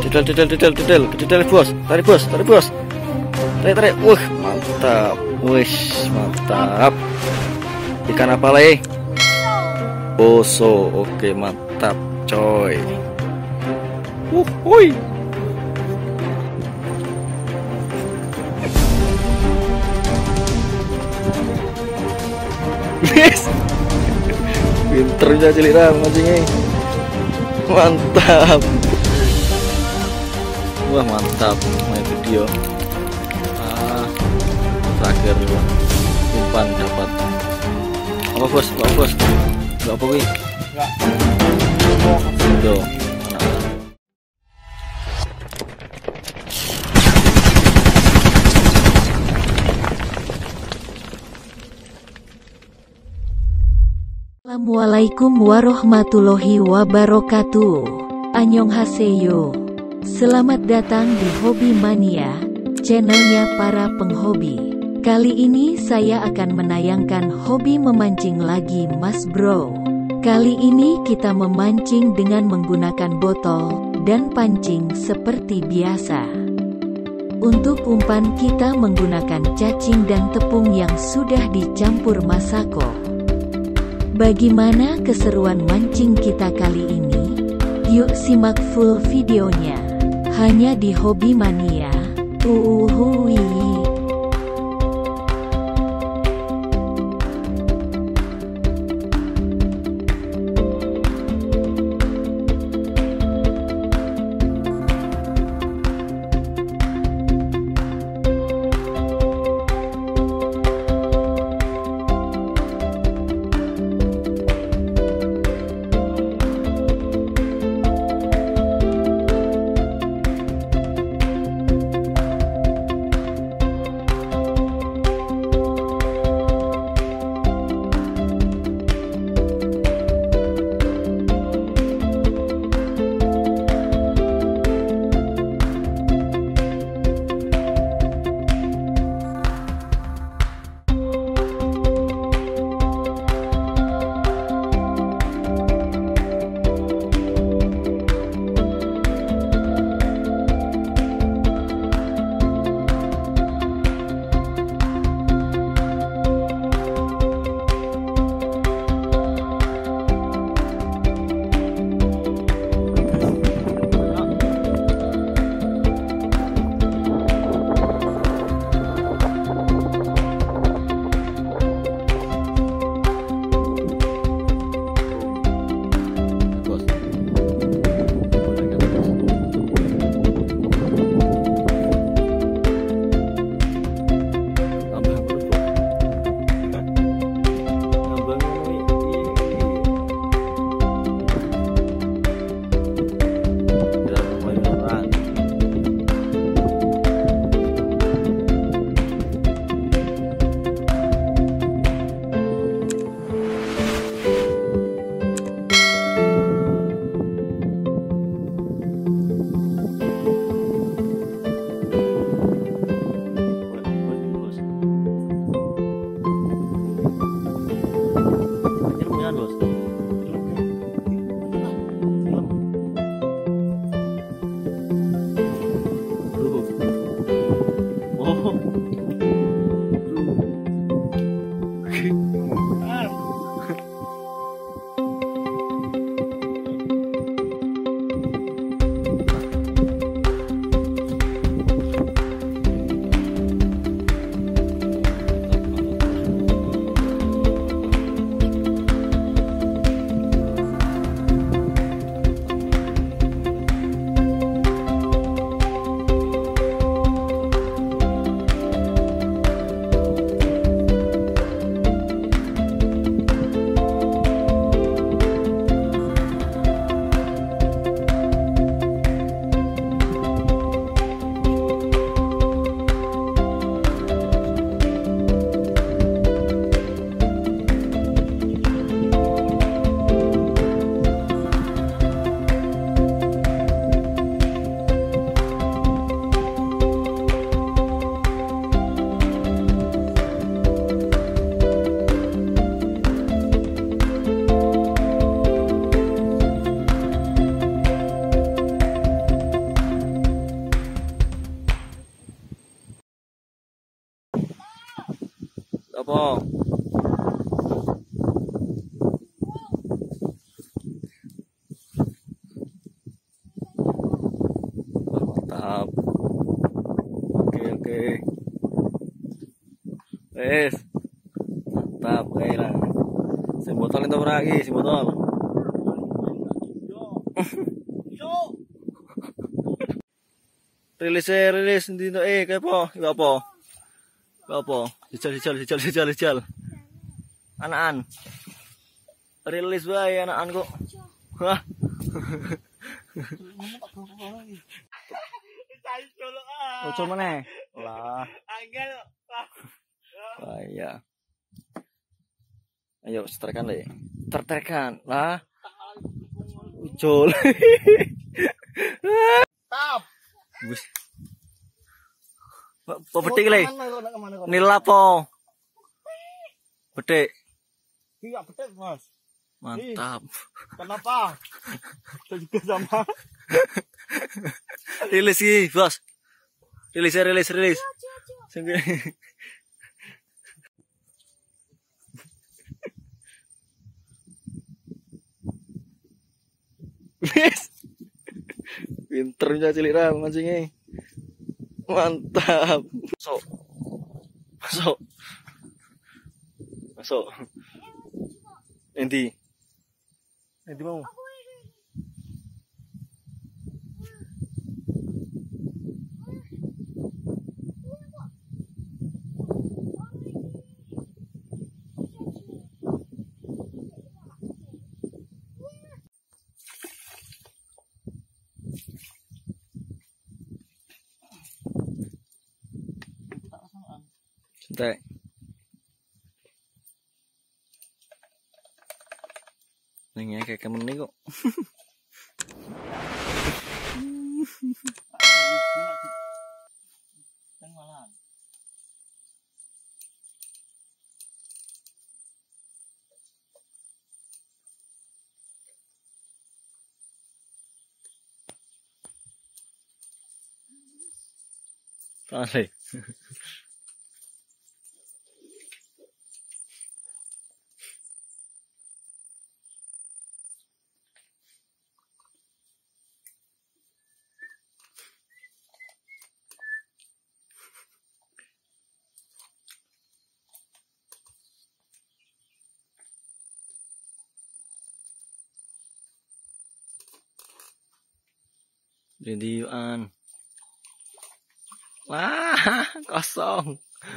Didel bos. Tarik bos. Tarik. Mantap. Mantap. Ikan apa lagi? Boso. Oke, mantap, coy. Wuih. Yes. Pinternya cilik mancingnya. Mantap. Wah, mantap. Main video. Terakhir umpan dapat. Apa bos? Enggak apa wih? Enggak. Tuh. Assalamualaikum warahmatullahi wabarakatuh. Annyeonghaseyo. Selamat datang di Hobi Mania, channelnya para penghobi. Kali ini saya akan menayangkan hobi memancing lagi, Mas Bro. Kali ini kita memancing dengan menggunakan botol dan pancing seperti biasa. Untuk umpan kita menggunakan cacing dan tepung yang sudah dicampur masako. Bagaimana keseruan mancing kita kali ini? Yuk simak full videonya. Hanya di Hobi Mania. Uhuhui. Apa? Mantap. Oke. Wes. Mantap, kae lah. Si botol itu lagi, si botol. Rilis dino kayak apa? Apa? Jajal. Anakan. Rilis wae anakan kok. Wah. Ucul mana? Lah. Wah, iya. Ayo, seterkan deh. Tertekan lah. Ucul. Tap. Bus. Apa petik le? Nila po. Petik. Iya petik mas. Mantap. Kenapa? Saya juga sama. Rilis sih, bos. Rilis. Sungguh. Wis. Pinternya cilik ra mancingnya. Mantap. Masuk. Endi mau? Santai. Nengnya kayak kamu nih kok. Asik. Rindian. Wah, kosong.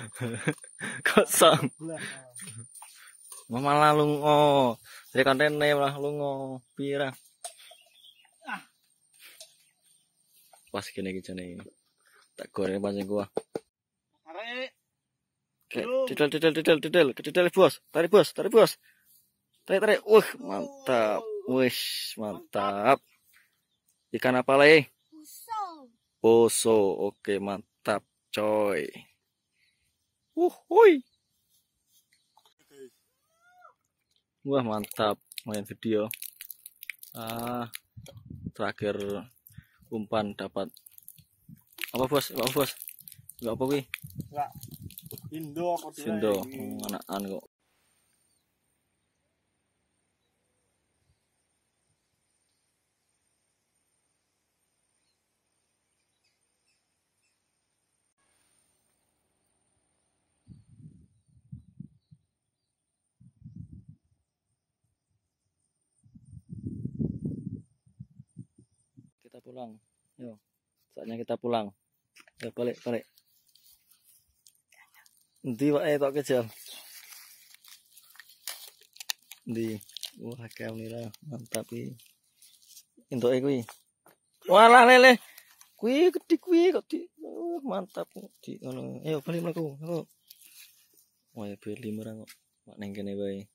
Mama lah lungo. Jadi kontennya lah lungo. Pira. Pas kene iki jane. Tak goreng pancen gua. Arek. Titel bos. Tarik bos. Tarik. Mantap. Wih, mantap. Ikan apa lagi? Poso. Oke, mantap, coy. Hui. Wah, mantap. Main video. Terakhir umpan dapat. Apa bos? Enggak apa kuwi? Enggak. Indo aku Sindo, anakan kok. Kita pulang. Yo. Saatnya kita pulang. Ya balik. Endi wae tok kejam. Endi? Wah, kamera mantap iki. Entuke kuwi. Walah lele. Kuwi gedhi kuwi kok di mantap di ngono. Ayo balik mlaku. Oh ya beli merang kok. Mak neng kene wae.